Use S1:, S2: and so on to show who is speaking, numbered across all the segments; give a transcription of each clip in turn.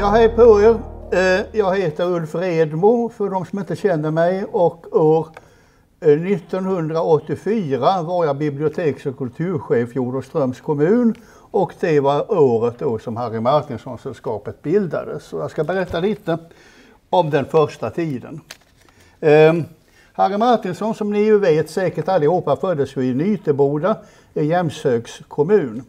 S1: hej på er. Jag heter Ulf Redmo för de som inte känner mig, och år 1984 var jag biblioteks- och kulturchef i Olofströms kommun, och det var året då som Harry Martinson-sällskapet bildades. Så jag ska berätta lite om den första tiden. Harry Martinson, som ni ju vet säkert allihopa, föddes i Nyteboda i Jämshögs kommun.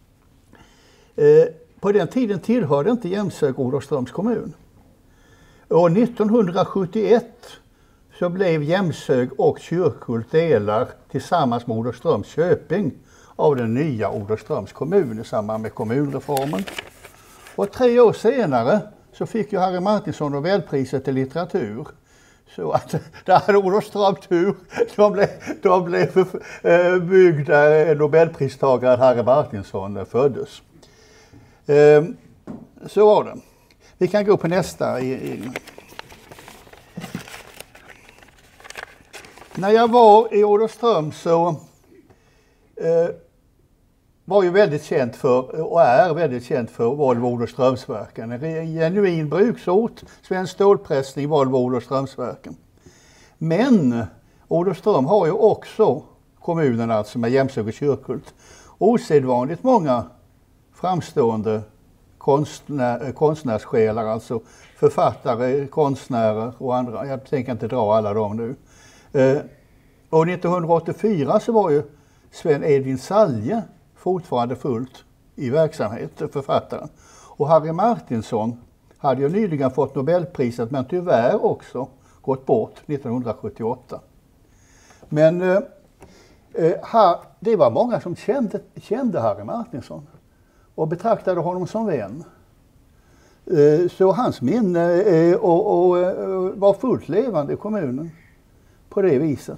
S1: På den tiden tillhörde inte Jämshög Olofströms kommun. År 1971 så blev Jämshög och Kyrkhult delar tillsammans med Olofströms köping av den nya Olofströms kommun i samband med kommunreformen. Och 3 år senare så fick ju Harry Martinson Nobelpriset i litteratur. Så att där hade Olofström tur. De blev byggda Nobelpristagare Harry Martinson föddes. Så var det. Vi kan gå på nästa. När jag var i Olofström så var ju väldigt känt för, och är väldigt känt för, Volvo Olofströmsverken. En genuin bruksort, svensk stålpressning, Volvo Olofströmsverken. Men Olofström har ju också kommunen, alltså med Jämshög och Kyrkhult, osedvanligt många framstående konstnärssjälar, alltså författare, konstnärer och andra. Jag tänker inte dra alla dem nu. År 1984 så var ju Sven Edvin Salje fortfarande fullt i verksamhet, författaren. Och Harry Martinson hade ju nyligen fått Nobelpriset, men tyvärr också gått bort 1978. Men det var många som kände Harry Martinson och betraktade honom som vän. Så hans minne var fullt levande i kommunen på det viset.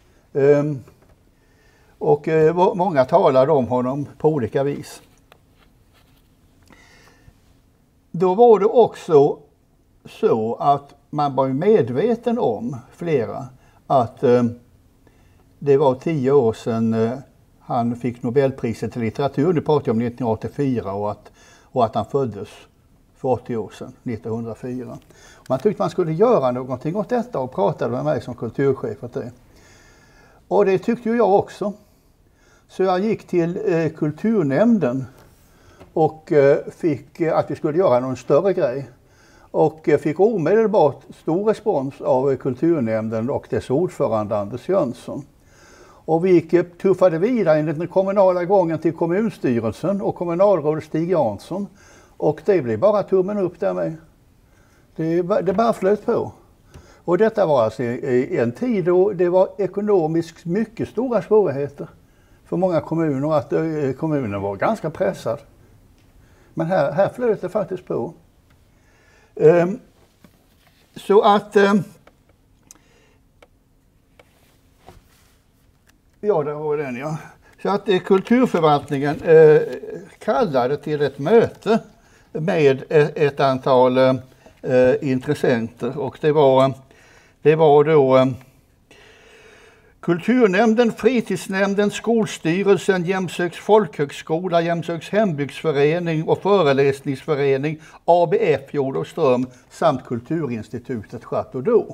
S1: Och många talade om honom på olika vis. Då var det också så att man var medveten om, flera, att det var 10 år sedan han fick Nobelpriset i litteratur. Nu pratar jag om 1984 och att han föddes för 80 år sedan, 1904. Man tyckte man skulle göra någonting åt detta och pratade med mig som kulturchef åt det. Och det tyckte ju jag också. Så jag gick till kulturnämnden och fick att vi skulle göra någon större grej. Och fick omedelbart stor respons av kulturnämnden och dess ordförande Anders Jönsson. Och vi tuffade vidare enligt den kommunala gången till kommunstyrelsen och kommunalråd Stig Jansson. Och det blev bara tummen upp där med. Det bara flöt på. Och detta var alltså en tid då det var ekonomiskt mycket stora svårigheter för många kommuner, att kommunen var ganska pressad. Men här flöt det faktiskt på. Så att ja, där var den, ja. Så att kulturförvaltningen kallade till ett möte med ett antal intressenter, och det var då Kulturnämnden, Fritidsnämnden, Skolstyrelsen, Jämshögs folkhögskola, Jämshögs hembygdsförening och föreläsningsförening, ABF i Olofström samt Kulturinstitutet Chateau d'Eau.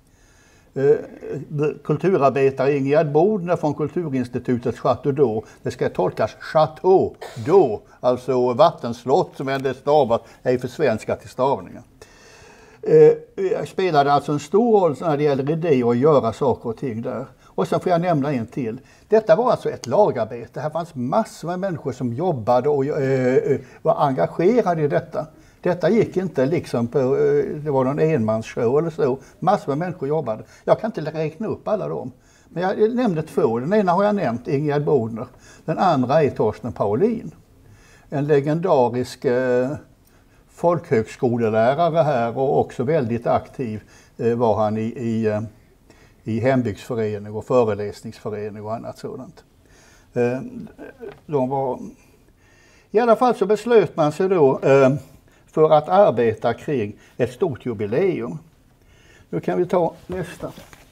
S1: Kulturarbetare Ingegerd Bodner från Kulturinstitutet Chateau d'Eau, det ska tolkas Chateau d'Eau, alltså vattenslott, som är stavat, är för svenska till stavningen. Spelade alltså en stor roll när det gäller idé och göra saker och ting där. Och sen får jag nämna en till. Detta var alltså ett lagarbete. Här fanns massor med människor som jobbade och var engagerade i detta. Detta gick inte liksom på, det var någon enmansshow eller så. Massor med människor jobbade. Jag kan inte räkna upp alla dem. Men jag nämnde 2. Den ena har jag nämnt, Ingegerd Bodner. Den andra är Torsten Paulin. En legendarisk folkhögskolelärare här, och också väldigt aktiv var han i hembygdsförening och föreläsningsförening och annat sådant. I alla fall så beslöt man sig då för att arbeta kring ett stort jubileum. Nu kan vi ta nästa.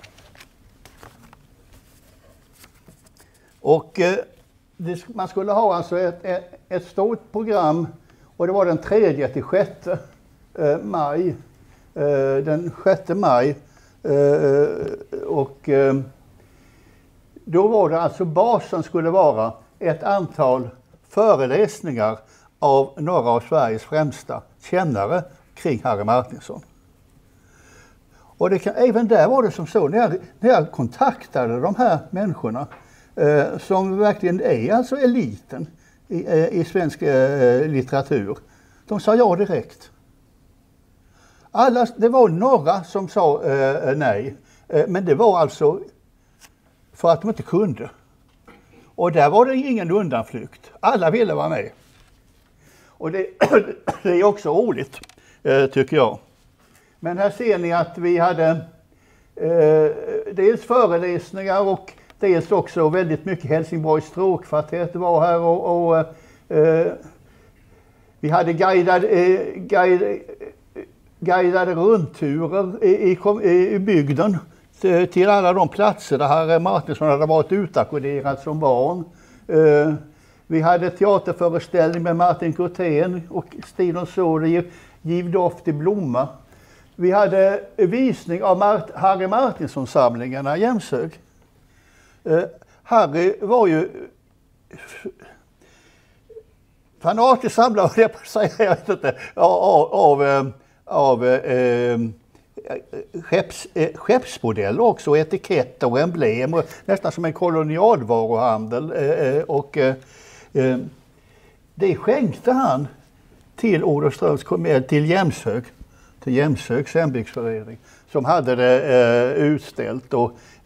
S1: Och man skulle ha alltså ett stort program, och det var den 3:e till 6:e maj, den 6 maj. Och då var det alltså basen skulle vara ett antal föreläsningar av några av Sveriges främsta kännare kring Harry Martinson. Och även där var det som så, när jag kontaktade de här människorna som verkligen är alltså eliten i svensk litteratur, de sa ja direkt. Det var några som sa nej, men det var alltså för att de inte kunde. Och där var det ingen undanflykt. Alla ville vara med. Och det är också roligt, tycker jag. Men här ser ni att vi hade dels föreläsningar och dels också väldigt mycket Helsingborgs stråkkvartett var här och vi hade guidade rundturer i bygden till alla de platser där Harry Martinson hade varit utakkorderad som barn. Vi hade teaterföreställning med Martin Kurtén och Stina Såder, Giv doft till blomma. Vi hade visning av Harry Martinson-samlingarna i Jämshög. Harry var ju fanatisk samlare, jag vet inte, av skeppsmodeller också, etiketter och emblem, och nästan som en kolonialvaruhandel. Det skänkte han till Olofströms kommun, till Jämshögs hembygdsförening, som hade det utställt.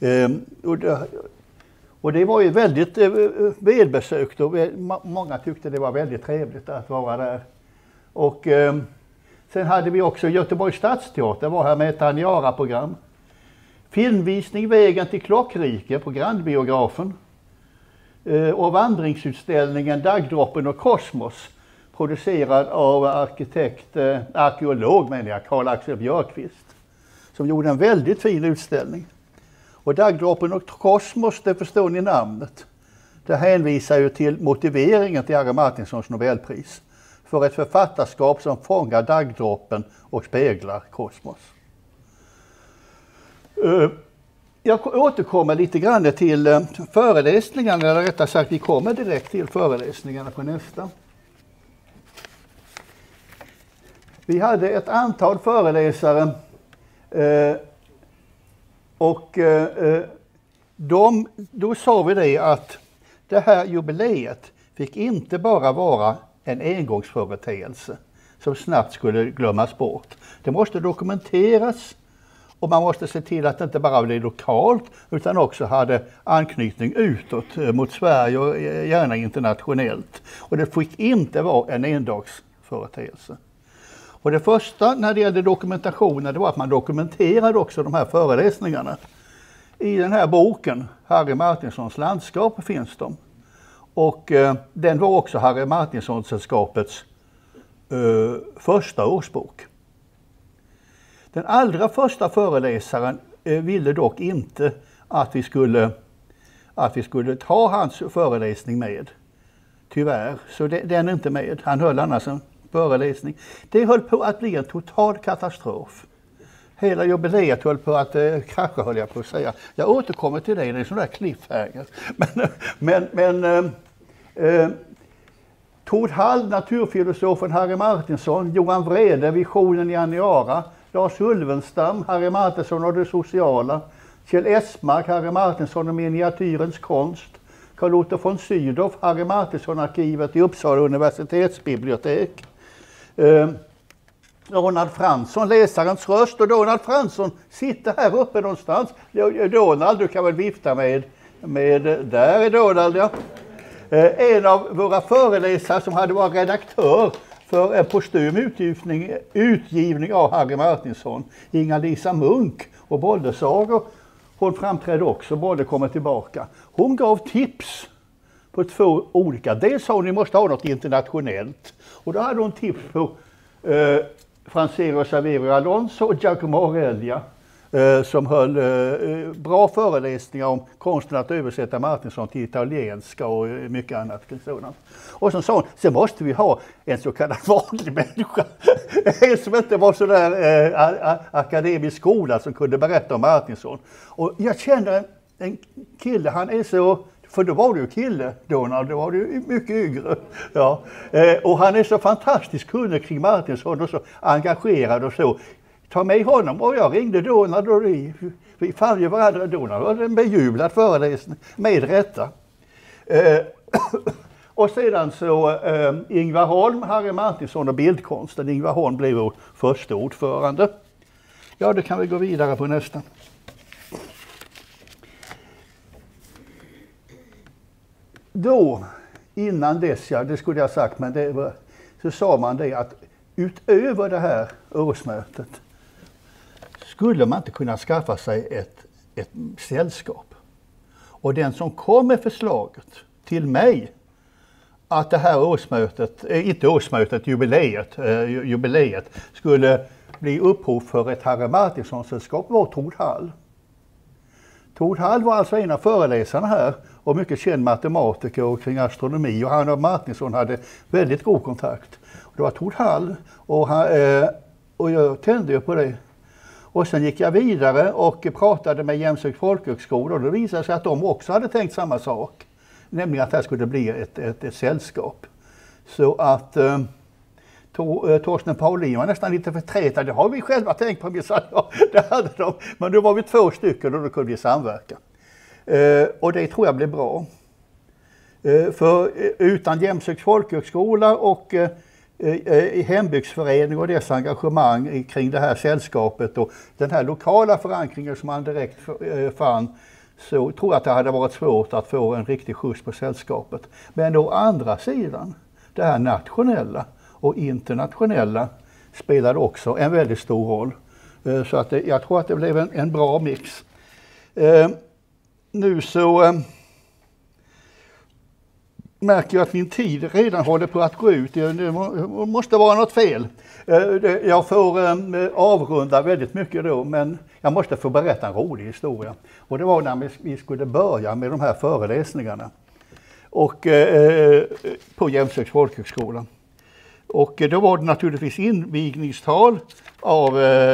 S1: Och det var ju väldigt välbesökt och många tyckte det var väldigt trevligt att vara där. Och sen hade vi också Göteborgs stadsteater, var här med ett Aniara-program. Filmvisning Vägen till Klockrike på Grandbiografen. Och vandringsutställningen Dagdroppen och Kosmos, producerad av arkeolog Carl-Axel Björkqvist, som gjorde en väldigt fin utställning. Och Dagdroppen och Kosmos, det förstår ni namnet. Det hänvisar ju till motiveringen till Harry Martinsons Nobelpris för ett författarskap som fångar dagdroppen och speglar kosmos. Jag återkommer lite grann till föreläsningarna, eller rättare sagt vi kommer direkt till föreläsningarna på nästa. Vi hade ett antal föreläsare och då sa vi det att det här jubileet fick inte bara vara en engångsföreteelse som snabbt skulle glömmas bort. Det måste dokumenteras och man måste se till att det inte bara blev lokalt utan också hade anknytning utåt mot Sverige och gärna internationellt. Och det fick inte vara en endagsföreteelse. Och det första när det gällde dokumentationen, det var att man dokumenterade också de här föreläsningarna. I den här boken, Harry Martinsons landskap, finns de. Och den var också Harry Martinson-sällskapets första årsbok. Den allra första föreläsaren ville dock inte att vi skulle ta hans föreläsning med. Tyvärr, så den är inte med. Han höll annars en föreläsning. Det höll på att bli en total katastrof. Hela jubileet höll på att krascha, höll jag på att säga. Jag återkommer till det är en sån där cliffhanger. Men Tord Hall, naturfilosofen Harry Martinson, Johan Wrede, Visionen i Aniara, Lars Ulvenstam, Harry Martinson och det sociala, Kjell Esmark, Harry Martinson och miniatyrens konst, Carl-Otto von Sydow, Harry Martinson-arkivet i Uppsala universitetsbibliotek, Donald Fransson, läsarens röst, och Donald Fransson sitter här uppe någonstans. Donald, du kan väl vifta med där är Donald, ja. En av våra föreläsare som hade varit redaktör för en postum utgivning av Harry Martinson, Inga-Lisa Munk och Bollesagor. Hon framträdde också, Bolle kommer tillbaka. Hon gav tips på 2 olika. Dels sa hon ni måste ha något internationellt. Och då hade hon tips på Francesco Saverio Alonso och Giacomo Aurelia. som höll bra föreläsningar om konsten att översätta Martinsson till italienska och mycket annat sådant. Och som sa, sen måste vi ha en så kallad vanlig människa. En som inte var sådär akademisk skola som kunde berätta om Martinsson. Och jag känner en kille, han är så, för då var du ju kille, Donald, då var du mycket yngre. Ja. Och han är så fantastiskt kunnig kring Martinsson och så engagerad och så. Ta med honom, och jag ringde Donald och vi fann ju varandra. Donald var en bejublad föreläsning, med rätta. Och sedan så Ingvar Holm, Harry Martinsson och bildkonsten. Ingvar Holm blev vår första ordförande. Ja, det kan vi gå vidare på nästa. Då, innan dess, ja, det skulle jag sagt, men så sa man det att utöver det här årsmötet skulle man inte kunna skaffa sig ett sällskap. Och den som kom med förslaget till mig att det här årsmötet, inte årsmötet, jubileet skulle bli upphov för ett Harry Martinsson-sällskap var Tord Hall. Tord Hall var alltså en av föreläsarna här och mycket känd matematiker och kring astronomi, och han och Martinsson hade väldigt god kontakt. Det var Tord Hall och jag tände ju på det. Och sen gick jag vidare och pratade med Jämshögs folkhögskola, och det visade sig att de också hade tänkt samma sak. Nämligen att det skulle bli ett sällskap. Så att Torsten Paulin var nästan lite förtretad. Det har vi själva tänkt på. Vi sa, ja, det hade de. Men då var vi 2 stycken och då kunde vi samverka. Och det tror jag blev bra. För utan Jämshögs folkhögskola och i hembygdsförening och dess engagemang kring det här sällskapet och den här lokala förankringen som man direkt fann, så tror jag att det hade varit svårt att få en riktig skjuts på sällskapet. Men å andra sidan, det här nationella och internationella spelade också en väldigt stor roll. Så att jag tror att det blev en bra mix. Nu så märker jag att min tid redan håller på att gå ut. Det måste vara något fel. Jag får avrunda väldigt mycket då, men jag måste få berätta en rolig historia. Och det var när vi skulle börja med de här föreläsningarna och på Jämshögs folkhögskola. Och då var det naturligtvis invigningstal av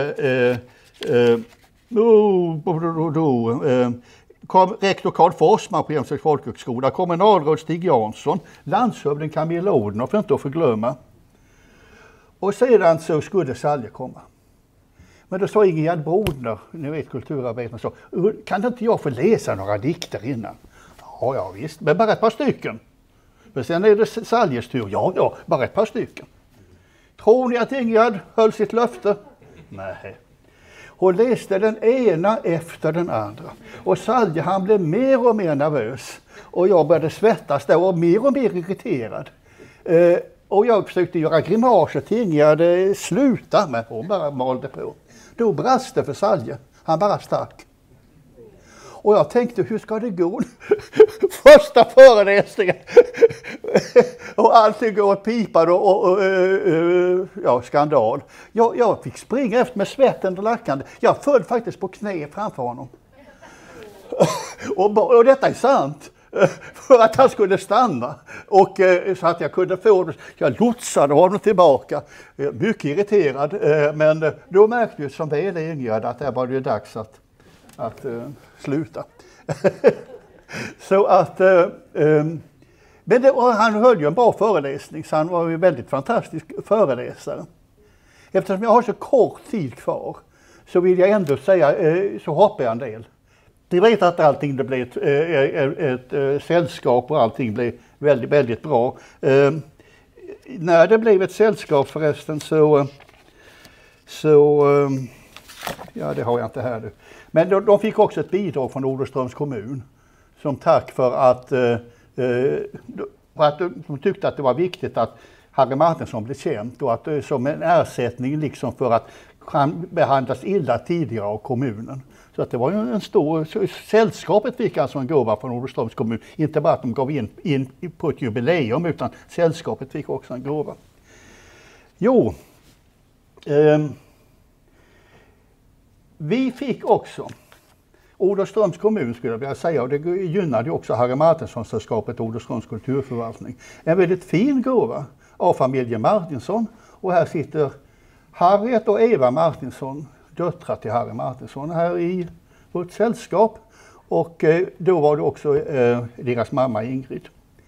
S1: rektor Karl Forsman på Jämshögs folkhögskola, kommunalråd Stig Jansson, landshövding Camilla Odhnoff, för inte att förglömma. Och sedan så skulle Salje komma. Men då sa Ingegerd Brodner, ni vet kulturarbetaren, så kan inte jag få läsa några dikter innan? Ja visst, men bara ett par stycken. Men sen är det Saljes tur. Ja, bara ett par stycken. Tror ni att Ingegerd höll sitt löfte? Nej. Hon läste den ena efter den andra. Och Salje, han blev mer och mer nervös. Och jag började svettas där och mer irriterad. Och jag försökte göra grimaser till Ingegerd, sluta, men hon bara malde på. Då brast det för Salje. Han bara stack. Och jag tänkte, hur ska det gå? Första föreläsningen. Och allting går åt pipan och skandal. Jag fick springa efter med svetten och lackande. Jag föll faktiskt på knä framför honom. Och detta är sant. För att han skulle stanna. Och så att jag kunde få det. Jag lotsade honom tillbaka. Mycket irriterad. Men då märkte jag som väl Ingegerd att det var det dags att sluta. Så att men han höll ju en bra föreläsning, så han var ju en väldigt fantastisk föreläsare. Eftersom jag har så kort tid kvar så vill jag ändå säga, så hoppar jag en del. Ni vet att allting det blev ett sällskap och allting blev väldigt, väldigt bra. När det blev ett sällskap förresten så ja, det har jag inte här nu. Men de fick också ett bidrag från Olofströms kommun som tack för att de tyckte att det var viktigt att Harry Martinsson blev känd, och att som en ersättning liksom för att han behandlas illa tidigare av kommunen. Så att det var en stor, sällskapet fick alltså en gåva från Olofströms kommun. Inte bara att de gav in på ett jubileum, utan sällskapet fick också en gåva. Vi fick också, Olofströms kommun skulle jag vilja säga, och det gynnade också Harry Martinsson-sällskapet Olofströms kulturförvaltning, en väldigt fin gåva av familjen Martinsson. Och här sitter Harriet och Eva Martinsson, döttrar till Harry Martinsson, här i vårt sällskap. Och då var det också deras mamma Ingrid.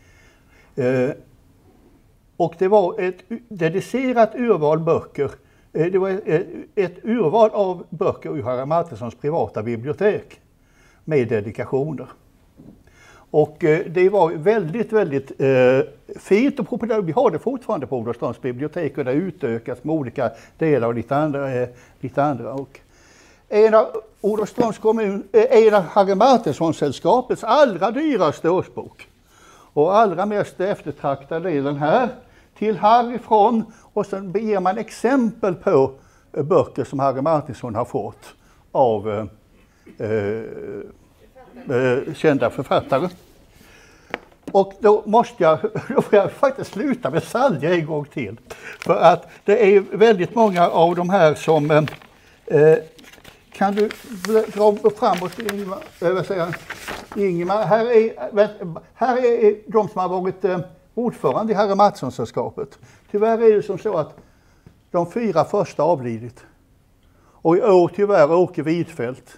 S1: Och det var ett dedicerat urval böcker. Det var ett urval av böcker ur Harry Martinssons privata bibliotek med dedikationer. Och det var väldigt, väldigt fint och populärt. Vi har det fortfarande på Olofströms bibliotek och det utökas med olika delar och lite andra. Och en av Olofströms kommun, en av Harry Martinsson-sällskapets allra dyraste årsbok. Och allra mest eftertraktade är den här, Till Harry från, och sen ger man exempel på böcker som Harry Martinsson har fått av kända författare. Och då får jag faktiskt sluta med Salja en gång till. För att det är väldigt många av de här som kan du dra framåt, Ingemar? Här är de som har varit ordförande i Harry Martinsson-sällskapet. Tyvärr är det som så att de 4 första avlidit. Och i år tyvärr Åke Widfeldt.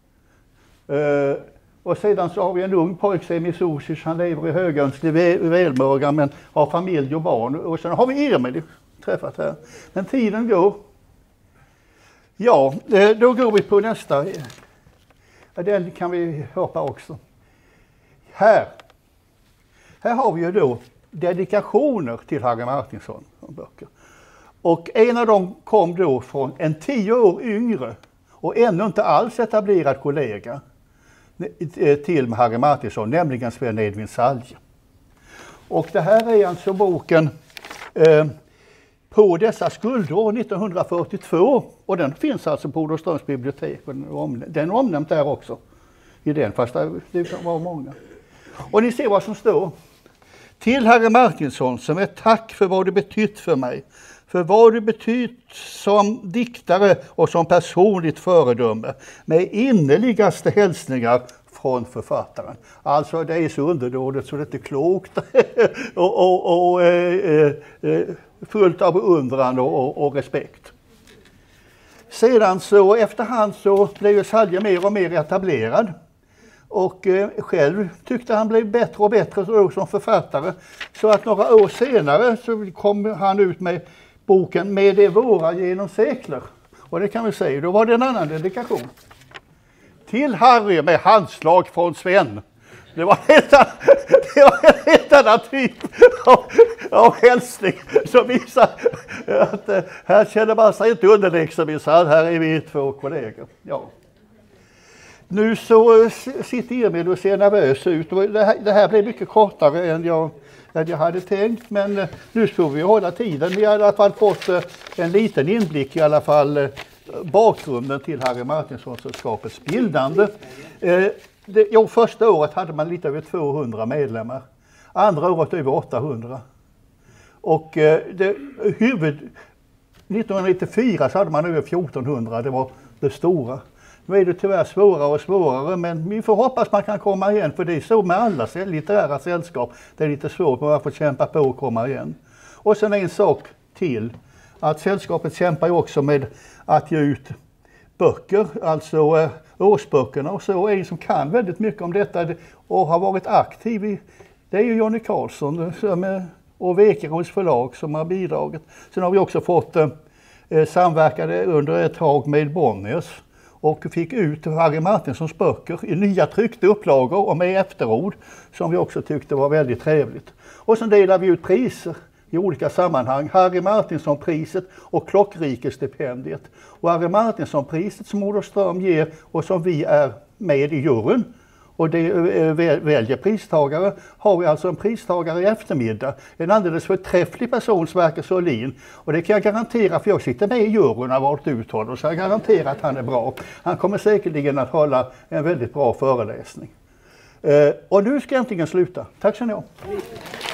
S1: Och sedan så har vi en ung pojk, Semi Sosic, han lever i högönsklig välmåga men har familj och barn. Och sen har vi Emil träffat här. Men tiden går. Ja, då går vi på nästa. Den kan vi hoppa också. Här har vi ju då dedikationer till Harry Martinsson böcker. Och en av dem kom då från en 10 år yngre och ännu inte alls etablerad kollega till Harry Martinsson, nämligen Sven Edvin Salje. Och det här är alltså boken På dessa skuldår 1942, och den finns alltså på Olofströms bibliotek. Den är omnämnd där också i den, fast det var många. Och ni ser vad som står. Till Harry Martinsson, som ett tack för vad du betytt för mig, för vad du betytt som diktare och som personligt föredöme, med innerligaste hälsningar från författaren. Alltså det är så underdådigt så det är inte klokt och fullt av beundran och respekt. Sedan så efterhand så blev Salje mer och mer etablerad. Och själv tyckte han blev bättre och bättre som författare. Så att några år senare så kom han ut med boken Med det våra genom sekler. Och det kan vi säga, då var det en annan dedikation. Till Harry med handslag från Sven. Det var en helt annan typ av hälsning som visar att här känner man sig inte underlägsen minsann. Här är vi 2 kollegor. Ja. Nu så sitter Emil och ser nervös ut. Det här blev mycket kortare än jag hade tänkt. Men nu ska vi hålla tiden. Vi har i alla fall fått en liten inblick i alla fall bakgrunden till Harry Martinsson-sällskapets bildande. Första året hade man lite över 200 medlemmar. Andra året över 800. Och 1994 så hade man över 1400. Det var det stora. Nu är det tyvärr svårare och svårare, men vi får hoppas man kan komma igen, för det är så med alla litterära sällskap. Det är lite svårt, men man får kämpa på och komma igen. Och sen en sak till, att sällskapet kämpar ju också med att ge ut böcker, alltså årsböckerna och så. En som kan väldigt mycket om detta och har varit aktiv i, det är ju Johnny Karlsson och Vekerås förlag som har bidragit. Sen har vi också fått samverkade under ett tag med Bonniers. Och fick ut Harry Martinssons böcker i nya tryckta upplagor och med efterord som vi också tyckte var väldigt trevligt. Och sen delade vi ut priser i olika sammanhang. Harry Martinsson-priset och Klockrikestipendiet. Och Harry Martinsson-priset som Olofström ger och som vi är med i juryn och det väljer pristagare, har vi alltså en pristagare i eftermiddag. En alldeles förträfflig person, Sverker Sörlin. Och det kan jag garantera, för jag sitter med i juryn och har varit uttalat, så jag garanterar att han är bra. Han kommer säkerligen att hålla en väldigt bra föreläsning. Och nu ska jag äntligen sluta. Tack så mycket.